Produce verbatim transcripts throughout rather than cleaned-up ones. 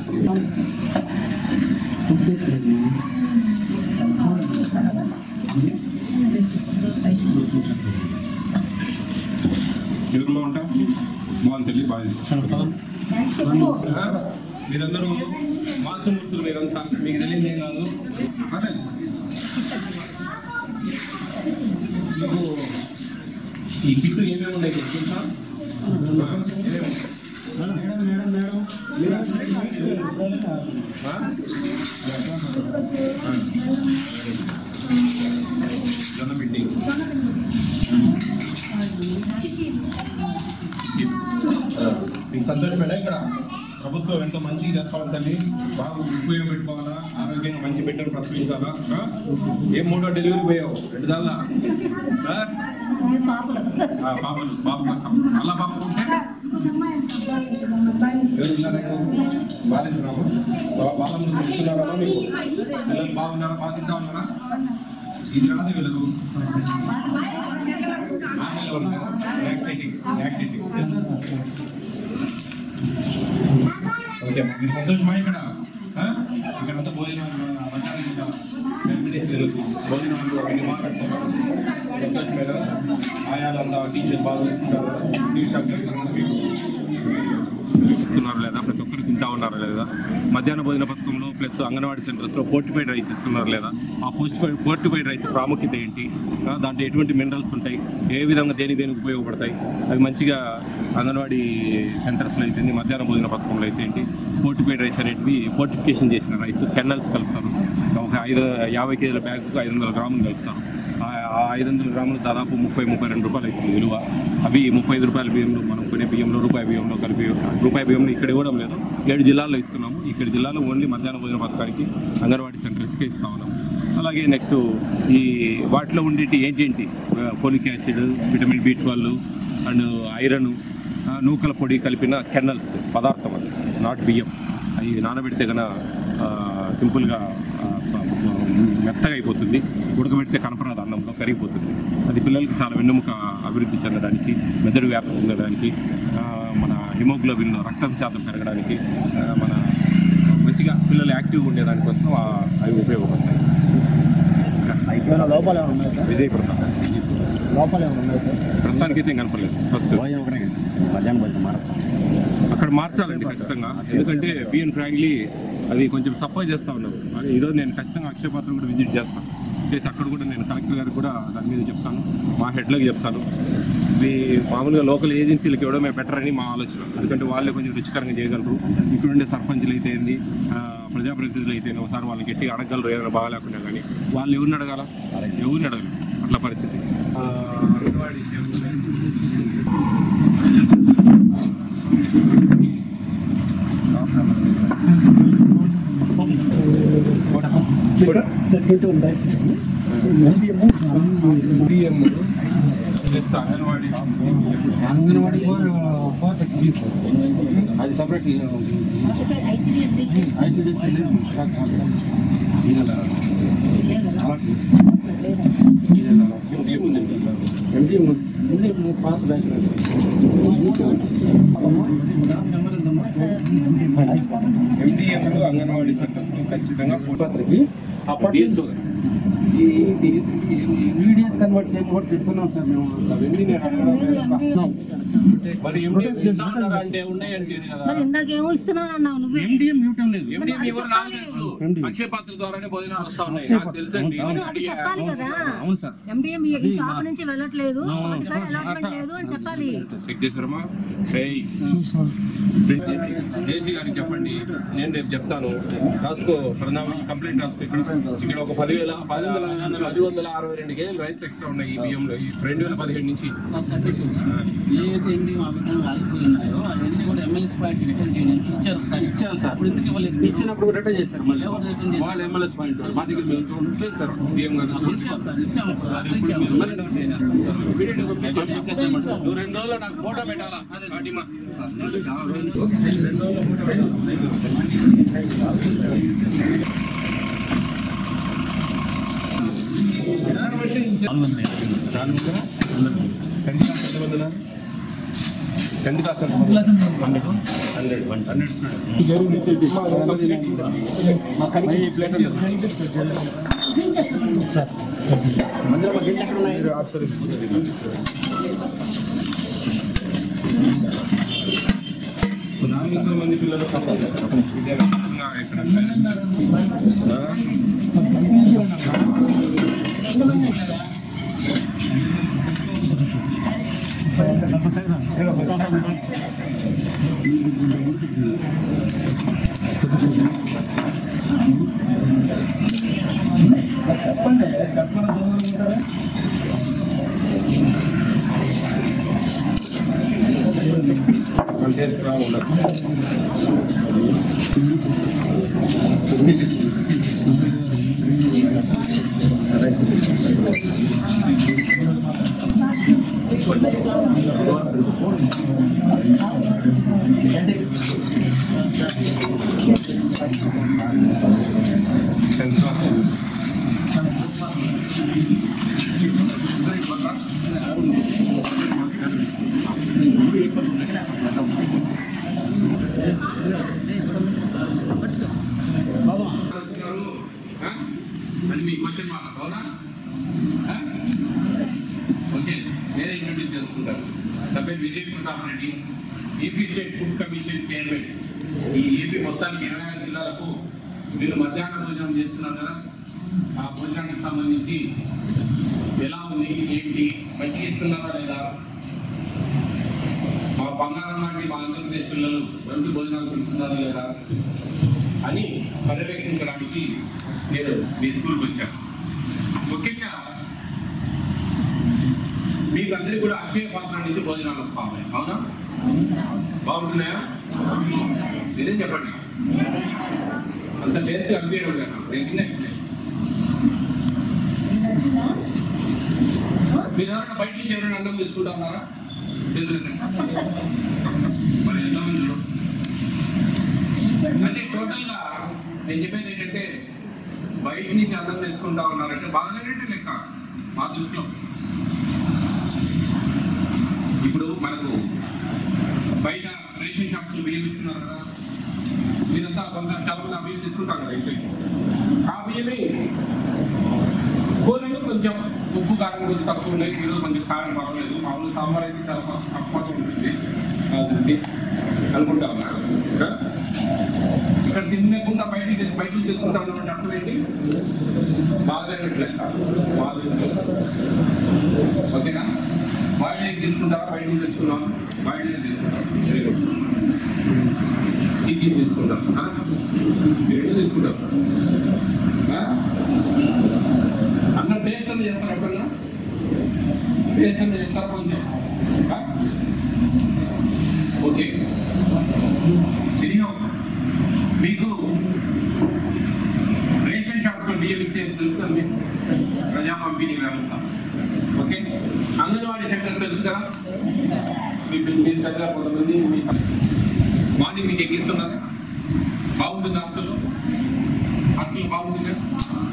ఎదురులో ఉంటా బాగుంది తల్లి బాగా మీరందరూ మాతృమూర్తులు మీరంతా మీకు తెలియదు ఏం కాదు అదే మీకు ఈ కిట్లు ఏమేమి ఉన్నాయి తెలుసా మేడం మేడం మేడం జొన్న పిండి మీకు సంతోషమేనా ఇక్కడ ప్రభుత్వం ఎంతో మంచిగా చేస్తా ఉంటుంది బాగా ఉపయోగం పెట్టుకోవాలా ఆరోగ్యంగా మంచి బిడ్డను ప్రసవించాలా ఏం మూడో డెలివరీ పోయావు రెండు దాల్లా పాపలు బాబు కోసం అలా పాప ఉంటే బాధించున్నాము వాళ్ళ ముందు చూస్తున్నారా మీకు పిల్లలు బాగున్నారా బాగా తింటా ఉన్నారా ఇది రాదు వీళ్ళకు ఓకే మీరు సంతోషమా ఇక్కడ ఇక్కడంతా భోజనం భోజనాలు అవన్నీ మాట్లాడుతున్నారు సంతోషమే కదా ఆయాలంతా టీచర్ బాగా చూసుకుంటారు న్యూస్ ఇస్తున్నారు లేదా ప్రతి ఒక్కరు తింటా ఉన్నారా లేదా మధ్యాహ్న భోజన పథకంలో ప్లస్ అంగన్వాడీ సెంటర్స్లో పోర్టిఫైడ్ రైస్ ఇస్తున్నారు లేదా ఆ పోస్టిఫైడ్ పోర్టిఫైడ్ రైస్ ప్రాముఖ్యత ఏంటి దాంట్లో ఎటువంటి మినరల్స్ ఉంటాయి ఏ విధంగా దేనికి దేనికి ఉపయోగపడతాయి అవి మంచిగా అంగన్వాడీ సెంటర్స్లో అయితే మధ్యాహ్న భోజన పథకంలో అయితే ఏంటి పోర్టిఫైడ్ రైస్ అనేటివి పోర్టిఫికేషన్ చేసిన రైస్ కెన్నల్స్ కలుపుతారు ఒక ఐదు యాభై కేజీల బ్యాగ్కు ఐదు వందల గ్రాములు కలుపుతారు ఆ ఐదు వందల గ్రాములు దాదాపు ముప్పై ముప్పై రెండు రూపాయలు అవుతుంది విలువ అవి ముప్పై ఐదు రూపాయల బియ్యంలో మనం కొనే బియ్యంలో రూపాయి బియ్యంలో కలిపి రూపాయి బియ్యంలో ఇక్కడ ఇవ్వడం లేదు ఏడు జిల్లాల్లో ఇస్తున్నాము ఇక్కడ జిల్లాలో ఓన్లీ మధ్యాహ్న భోజన పథకానికి అంగన్వాడీ సెంటర్స్కే ఇస్తా ఉన్నాము అలాగే నెక్స్ట్ ఈ వాటిలో ఉండేటి ఏంటేంటి folic acid vitamin B twelve and iron నూకల పొడి కలిపిన కెన్నల్స్ పదార్థం అది నాట్ బియ్యం అవి నానబెడితే కన్నా సింపుల్గా మెత్తగా అయిపోతుంది ఉడకబెడితే కనపరాదు అన్నంలో కరిగిపోతుంది అది పిల్లలకి చాలా వెన్నెముక అభివృద్ధి చెందడానికి మెదడు వ్యాప్తి చెందడానికి మన హిమోగ్లోబిన్ రక్తం శాతం పెరగడానికి మన మంచిగా పిల్లలు యాక్టివ్గా ఉండేదానికోసం అవి ఉపయోగపడతాయి విజయ్ ప్రతాప్ లోపల ప్రస్తుతానికి అయితే కనపడలేదు ఫస్ట్ అక్కడ మార్చాలండి ఖచ్చితంగా ఎందుకంటే బిఎన్ ఫ్రాంక్లీ అది కొంచెం సపోర్ట్ చేస్తూ ఉన్నాను అది ఈరోజు నేను ఖచ్చితంగా అక్షయపాత్ర కూడా విజిట్ చేస్తాను చేసి అక్కడ కూడా నేను కలెక్టర్ గారికి కూడా దాని మీద చెప్తాను మా హెడ్లోకి చెప్తాను ఇది మామూలుగా లోకల్ ఏజెన్సీలకు ఇవ్వడమే బెటర్ అని మా ఆలోచన ఎందుకంటే వాళ్ళే కొంచెం రుచికరంగా చేయగలరు ఇక్కడ ఉండే సర్పంచ్లు అయితే ఏంది ప్రజాప్రతినిధులు అయితే ఒకసారి వాళ్ళని గట్టిగా అడగలరు ఏదైనా బాగాలేకుండా కానీ వాళ్ళు ఎవరిని అడగాల ఎవరిని అడగరు అట్లా పరిస్థితి అంగన్వాడీ అంగన్వాడీ అది సపరేట్ పాత బ్యాంక్ ఎండిఎంలు అంగన్వాడీ సెంటర్స్ ఖచ్చితంగా ఫోటోకి అప్పటి ఈ వీడియోస్ కన్వర్ట్ చేయని కూడా చెప్పుకున్నాం సార్ మేము అవన్నీ మరి అంటే ఉన్నాయంటే ఇందాకేమో ఇస్తున్నాను అన్నావు నువ్వు ఎండిఎం ఇవ్వటం లేదు ఎండిఎం ఎవరు నాకు తెలుసు అక్షయ పాత్ర ద్వారానే భోజనాలు వస్తా ఉన్నాయి నాకు తెలుసండి చెప్పాలి కదా అవును సార్ ఎండిఎం ఈ షాప్ నుంచి వెళ్ళట్లేదు అలాట్మెంట్ లేదు అని చెప్పాలి చెక్ చేశారమ్మా జేసీ గారికి చెప్పండి నేను రేపు చెప్తాను రాసుకో ప్రధాన కంప్లైంట్ రాసుకో ఇక్కడ ఇక్కడ ఒక పదివేల పది వందల అరవై రెండు కేజీలు రైస్ ఎక్స్ట్రా ఉన్నాయి ఈ బియ్యంలో రెండు వేల పదిహేడు నుంచి ఏదైతే ఎండి మా విధంగా ఆగిపోయినాయో అవన్నీ కూడా ఎమ్మెల్యేస్ పాయింట్ రిటర్న్ చేయడానికి ఇచ్చారు సార్ ఇచ్చాను సార్ అప్పుడు ఎందుకు వాళ్ళు ఇచ్చినప్పుడు రిటర్న్ చేశారు మళ్ళీ వాళ్ళు ఎమ్మెల్యేస్ పాయింట్ మా దగ్గర మేము సార్ బియ్యం గారు ఇచ్చాం సార్ ఇచ్చాము నువ్వు రెండు రోజులు నాకు ఫోటో పెట్టాలా Fatima tenth class hundred hundred hundred నాలుగు వందల మంది పిల్లలు విద్యార్థులుగా ఇక్కడ చెప్పండి చెప్పండి అంటే ఉండదు మళ్ళీ మీ క్వశ్చన్ మార్క్ అవునా? ఓకే, నేనే ఇంట్రడ్యూస్ చేసుకుంటాను. నా పేరు Vijay Pratap Reddy, AP state food commission chairman. ఈ ఏపీ మొత్తానికి ఇరవై ఆరు జిల్లాలకు మీరు మధ్యాహ్న భోజనం చేస్తున్నారు కదా, ఆ భోజనానికి సంబంధించి ఎలా ఉంది, ఏంటి, మంచిగా ఇస్తున్నారా లేదా, మా బంగారం లాంటి మా ఆంధ్రప్రదేశ్ పిల్లలు మంచి భోజనాలు తింటున్నారా లేదా అని పర్యవేక్షించడానికి నేను మీ స్కూల్కి వచ్చాను. ముఖ్యంగా మీకు అందరికీ కూడా అక్షయ పాత్ర నుంచి భోజనాలు వస్తాయి, అవునా? బాగుంటున్నాయా? మీరేం చెప్పండి, అంత టేస్ట్ అనిపించడం కదా? నేను తిన్నా ఇప్పుడే. మీరు ఎవరైనా బయట నుంచి ఎవరైనా అన్నం తెచ్చుకుంటా ఉన్నారా? మరి ఎంతమంది? అంటే టోటల్గా నేను చెప్పేది ఏంటంటే, బయట నుంచి అన్నం తెచ్చుకుంటా ఉన్నారంటే బాగానేనంటే లెక్క మా దృష్టిలో. ఇప్పుడు మనకు బయట రేషన్ షాప్స్ బియ్యం ఇస్తున్నారు కదా, మీరంతా కొంత చాలా ఆ బియ్యం తెచ్చుకుంటారు కదా ఇంటికి. ఆ బియ్యమే కూరలు కొంచెం ఉప్పు కారం కొంచెం తక్కువ ఉన్నాయి, ఈరోజు కొంచెం కారం పర్వాలేదు, మామూలు సాంబార్ అయితే చాలా తక్కువ ఉంటుంది నాకు తెలిసి అనుకుంటా ఉన్నా. ఇక్కడ తినకుండా బయటికి తెచ్చి బయటికి తెచ్చుకుంటా ఉన్నామంటే అర్థం ఏంటి? బాగాలేనట్లే మా దృష్టిలో. ఓకేనా? బాయిల్డ్ తీసుకుంటారా? బయటికి తెచ్చుకున్నాం, బాయిల్డ్ తీసుకుంటాం, వెరీ గుడ్. ఇది తీసుకుంటాం, రెండు తీసుకుంటాం. అన్న టేస్ట్ అని చేస్తారు ఎప్పుడన్నా? టేస్ట్ అని చేస్తారా కొంచెం? ఓకే, తిరిగి మీకు రేషన్ షాప్స్లో బియ్యం ఇచ్చేది తెలుస్తుంది, ప్రజా పంపిణీ వ్యవస్థ. ఓకే, అంగన్వాడీ సెంటర్స్ తెలుసు కదా, మీ మీరు చదివా కొంతమంది. మీ మార్నింగ్ మీకు ఎక్కిస్తున్నారు, బాగుంటుంది హాస్టల్లో? హాస్టల్ బాగుంటుంది కదా?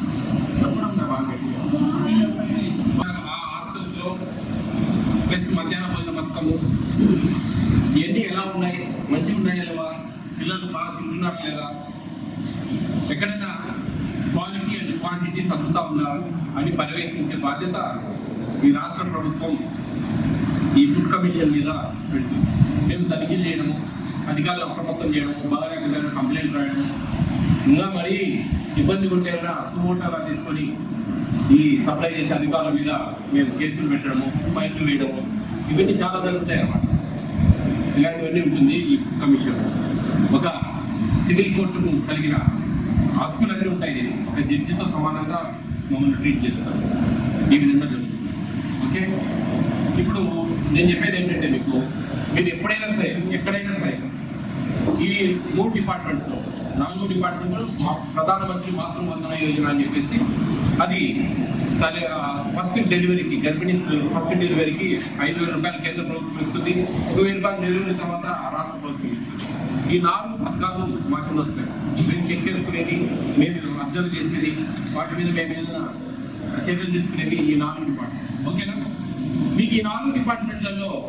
ఆ హాస్టల్స్లో ప్లస్ మధ్యాహ్న భోజన పథకము ఇవన్నీ ఎలా ఉన్నాయి, మంచిగా ఉన్నాయా లేవా, పిల్లలు బాగా తింటున్నారా లేదా, ఎక్కడైనా క్వాలిటీ అండ్ క్వాంటిటీ తగ్గుతూ ఉన్నారు అని పర్యవేక్షించే బాధ్యత ఈ రాష్ట్ర ప్రభుత్వం ఈ ఫుడ్ కమిషన్ మీద పెడుతుంది. మేము తనిఖీలు చేయడము, అధికారులు అప్రమత్తం చేయడము, బాగా కంప్లైంట్ రాయడము, ఇంకా మరీ ఇబ్బంది ఉంటే సుమోటోగా తీసుకొని ఈ సప్లై చేసే అధికారుల మీద మేము కేసులు పెట్టడము, ఫైన్లు వేయడము, ఇవన్నీ చాలా జరుగుతాయి అన్నమాట. ఇలాంటివన్నీ ఉంటుంది ఈ ఫుడ్ కమిషన్. ఒక సివిల్ కోర్టుకు కలిగిన హక్కులన్నీ ఉంటాయి, ఒక జడ్జితో సమానంగా మమ్మల్ని ట్రీట్ చేస్తారు. ఈ విధంగా జరుగుతుంది. ఓకే, ఇప్పుడు నేను చెప్పేది ఏంటంటే, మీకు మీరు ఎప్పుడైనా సరే ఎక్కడైనా సరే ఈ మూడు డిపార్ట్మెంట్స్లో నాలుగు డిపార్ట్మెంట్లు ప్రధానమంత్రి మాతృవందన యోజన అని చెప్పేసి, అది ఫస్ట్ డెలివరీకి గర్భిణీ ఫస్ట్ డెలివరీకి ఐదు వేల రూపాయలు కేంద్ర ప్రభుత్వం ఇస్తుంది, ఒక వెయ్యి రూపాయలు డెలివరీ తర్వాత రాష్ట్ర ప్రభుత్వం ఇస్తుంది. ఈ నాలుగు పథకాలు మాకు వస్తాయి. మేము చెక్ చేసుకునేది, మేము అబ్జర్వ్ చేసేది, వాటి మీద మేము ఏదైనా చర్యలు తీసుకునేది ఈ నాలుగు డిపార్ట్మెంట్. ఓకేనా? మీకు ఈ నాలుగు డిపార్ట్మెంట్లలో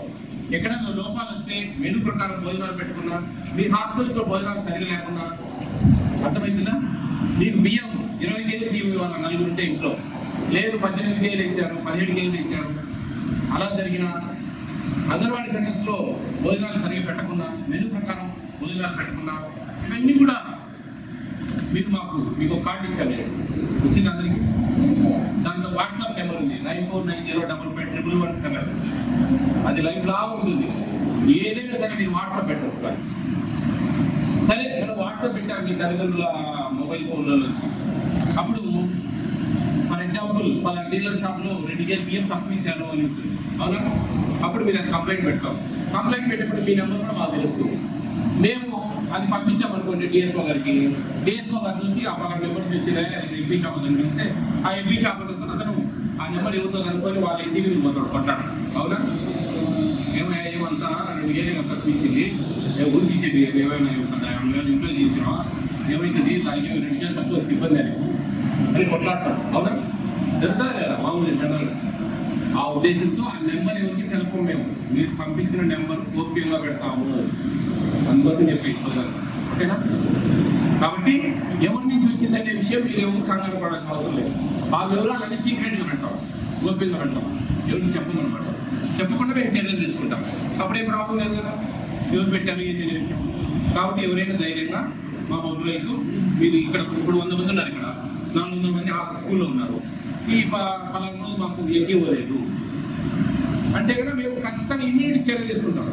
ఎక్కడైనా లోపాలు వస్తే మెను ప్రకారం భోజనాలు పెట్టుకున్నా, మీ హాస్టల్స్లో భోజనాలు సరిగా లేకున్నా, అర్థమవుతుందా? మీకు బియ్యం ఇరవై కేజీలు బియ్యం ఇవ్వాలి నలుగురు ఉంటే ఇంట్లో, లేదు పద్దెనిమిది కేజీలు ఇచ్చారు, పదిహేడు కేజీలు ఇచ్చారు, అలా జరిగిన అంగన్వాడీ సెంటర్స్లో భోజనాలు సరిగా పెట్టకుండా, మెను ప్రకారం భోజనాలు పెట్టకుండా, ఇవన్నీ కూడా మీరు మాకు మీకు ఒక కార్డు ఇచ్చాను, వచ్చింది అందరికీ. దాంట్లో వాట్సాప్ నెంబర్ ఉంది, nine four nine zero double five triple one seven. అది లైవ్ లా ఉంటుంది, ఏదైనా సరే మీరు వాట్సాప్ పెట్టచ్చు. కానీ సరే మనం వాట్సాప్ పెట్టాము మీ తల్లిదండ్రుల మొబైల్ ఫోన్లలో వచ్చి, అప్పుడు ఫర్ ఎగ్జాంపుల్ వాళ్ళ డీలర్ షాప్లో రెండు కేజీ బియ్యం తక్కువ ఇచ్చారు అని ఉంటుంది, అవునా? అప్పుడు మీరు అది కంప్లైంట్ పెడతాం. కంప్లైంట్ పెట్టేప్పుడు మీ నెంబర్ కూడా మాకు తెలుస్తుంది. మేము అది పంపించామనుకోండి డిఎస్ఓ గారికి, డిఎస్ఓ గారు చూసి ఆ పలానా నెంబర్ వచ్చిందా ఎంపీ షాప్ అని చూస్తే ఆ ఎంపీ షాప్ అతను ఆ నెంబర్ ఎవరితో కనుక్కొని వాళ్ళ ఇంటికి పోతాడు కొట్టాడు, అవునా? ఏమైనా ఏమంతా రెండు కేజీలు తక్కువ ఇచ్చింది, ఊరికి ఇచ్చేది ఏమైనా ఇంట్లో చేయించినా ఏమైతుంది, దానికి రెండు కేజీలు తక్కువ ఇబ్బంది అని అని కొట్లాడతాడు, అవునా? జరుగుతుందా లేదా మామూలు జనరల్? ఆ ఉద్దేశంతో ఆ నెంబర్ ఎవరికి తెలుపు, మేము మీరు పంపించిన నెంబర్ గోప్యంగా పెడతాము, అందుకోసం చెప్పి ఇచ్చుకోవాలి, ఓకేనా? కాబట్టి ఎవరి నుంచి వచ్చిందనే విషయం మీరు ఎవరు కంగారు పడాల్సిన అవసరం లేదు. ఆ వివరాలన్నీ సీక్రెట్గా పెడతాం, గోప్యంగా పెడతాం, ఎవరికి చెప్పమన్నమాట. చెప్పకుండా మేము చర్యలు తీసుకుంటాం, అప్పుడే ప్రాబ్లం లేదు కదా, ఎవరు పెట్టారు ఏం తెలియదు విషయం. కాబట్టి ఎవరైనా ధైర్యంగా మా మొబైల్కు మీరు ఇక్కడ ఇప్పుడు వంద మంది ఉన్నారు, ఇక్కడ నాలుగు వందల మంది ఆ స్కూల్లో ఉన్నారు, ఈ పలానా రోజు మాకు ఎగ్గి ఇవ్వలేదు అంటే కదా మేము ఖచ్చితంగా ఇమ్మీడియట్ చర్య తీసుకుంటాం.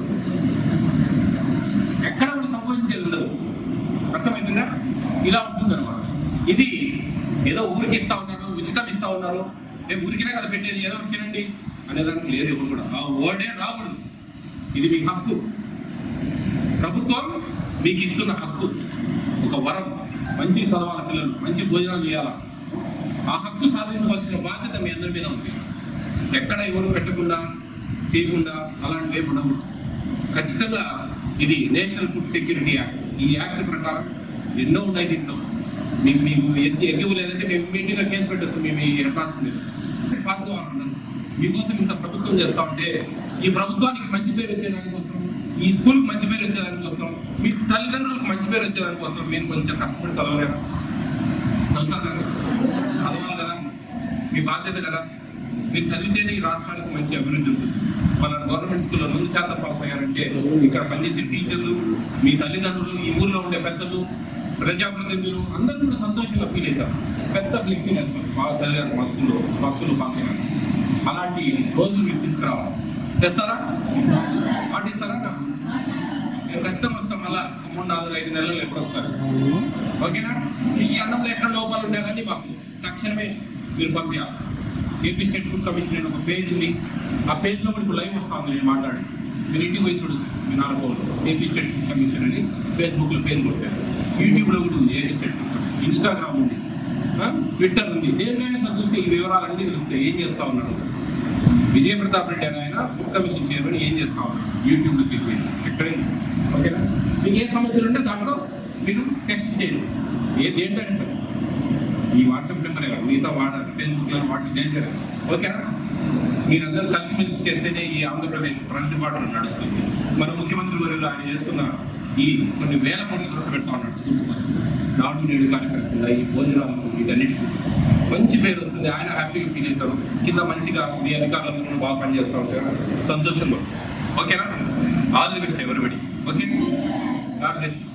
ఎక్కడ కూడా సంభవించేది ఉండదు, అర్థమవుతుందా? ఇలా ఉంటుంది అనమాట. ఇది ఏదో ఊరికి ఇస్తా ఉన్నారు, ఉచితం ఇస్తా ఉన్నారు, రేపు ఊరికినా కదా పెట్టేది, ఏదో తినండి అనేదానికి లేదు ఎవరు కూడా. ఆ వర్డే రాకూడదు. ఇది మీ హక్కు, ప్రభుత్వం మీకు ఇస్తున్న హక్కు, ఒక వరం. మంచి చదవాలి పిల్లలు, మంచి భోజనాలు చేయాలా, ఆ హక్కు సాధించవలసిన బాధ్యత మీ అందరి మీద ఉంది. ఎక్కడ ఎవరు పెట్టకుండా చేయకుండా అలాంటివి ఏమి ఉండవు. ఖచ్చితంగా ఇది నేషనల్ ఫుడ్ సెక్యూరిటీ యాక్ట్. ఈ యాక్ట్ ప్రకారం ఎన్నో ఉన్నాయి. దీంట్లో మీకు మీకు ఎన్ని ఎగ్గివ్వ లేదంటే మేము ఇమీడియట్గా కేసు పెట్టచ్చు. మేము ఈ హెడ్ మీద పాస్ కావాలన్నాను. మీకోసం ఇంత ప్రభుత్వం చేస్తా ఉంటే ఈ ప్రభుత్వానికి మంచి పేరు వచ్చేదానికోసం, ఈ స్కూల్కి మంచి పేరు వచ్చేదానికోసం, మీ తల్లిదండ్రులకు మంచి పేరు వచ్చేదానికోసం మీరు కొంచెం కష్టపడి చదవలేరు. చదువుతారు కదా, చదవాలి కదా, మీ బాధ్యత కదా. మీరు చదివితేనే ఈ రాష్ట్రానికి మంచి అభివృద్ధి ఉంటుంది. మన గవర్నమెంట్ స్కూల్లో నూరు శాతం పాస్ అయ్యారంటే ఇక్కడ పనిచేసే టీచర్లు, మీ తల్లిదండ్రులు, ఈ ఊర్లో ఉండే పెద్దలు, ప్రజాప్రతినిధులు అందరూ కూడా సంతోషంగా ఫీల్ అవుతారు. పెద్ద ఫ్లెక్సింగ్ వేస్తారు, బాగా చదివారు మా స్కూల్లో, మా స్కూల్లో పాస్ అయ్యారు. అలాంటి రోజులు మీరు తీసుకురావాలి. తెస్తారా? పాటిస్తారా? మేము ఖచ్చితంగా వస్తాం. మళ్ళా మూడు నాలుగు ఐదు నెలలు ఎప్పుడు వస్తారు, ఓకేనా? ఈ అన్నంలో ఎక్కడ లోపాలు ఉన్నా కానీ మాకు తక్షణమే మీరు పంపించాలి. ఏపీ స్టేట్ ఫుడ్ కమిషన్ అని ఒక పేజ్ ఉంది. ఆ పేజ్లో కూడా ఇప్పుడు లైవ్ వస్తా ఉంది. నేను మాట్లాడి మీరు ఇంటికి పోయి చూడొచ్చు. మీ నాలుగు ఏపీ స్టేట్ ఫుడ్ కమిషన్ అని ఫేస్బుక్లో పేజ్ కొట్టారు. యూట్యూబ్లో కూడా ఉంది AP state food commission. Instagram ఉంది, ట్విట్టర్ ఉంది. దేనికైనా సార్ చూస్తే ఈ వివరాలన్నీ తెలుస్తాయి. ఏం చేస్తా ఉన్నాడు విజయ ప్రతాప్ రెడ్డి అని ఆయన ఫుడ్ కమిషన్ చైర్మన్, ఏం చేస్తా ఉన్నాడు యూట్యూబ్లో తెలియదు ఎక్కడైనా, ఓకేనా? మీకు ఏ సమస్యలు ఉంటే దాంట్లో మీరు టెక్స్ట్ చేయండి. ఏది ఏంటంటే సార్ ఈ వాట్సాప్ నెంబరే కాదు, మిగతా వాడాలి, ఫేస్బుక్లో వాటి దేంటారు, ఓకేనా? మీరందరూ కలిసిమెలిసి చేస్తేనే ఈ ఆంధ్రప్రదేశ్ ఫ్రంట్ బాటలో నడుస్తుంది. మన ముఖ్యమంత్రి వర్యులు ఆయన చేస్తున్న ఈ కొన్ని వేల కోట్లు ఖర్చు పెడతా ఉన్నాడు స్కూల్స్ కోసం. నాడు నేడు కార్యక్రమం, ఈ భోజనాలకు, వీటన్నిటికీ మంచి పేరు వస్తుంది. ఆయన హ్యాపీగా ఫీల్ అవుతారు. కింద మంచిగా మీ అధికారులందరూ బాగా పనిచేస్తూ ఉంటారు, సంతోషంగా, ఓకేనా? All the best everybody, okay? God bless you.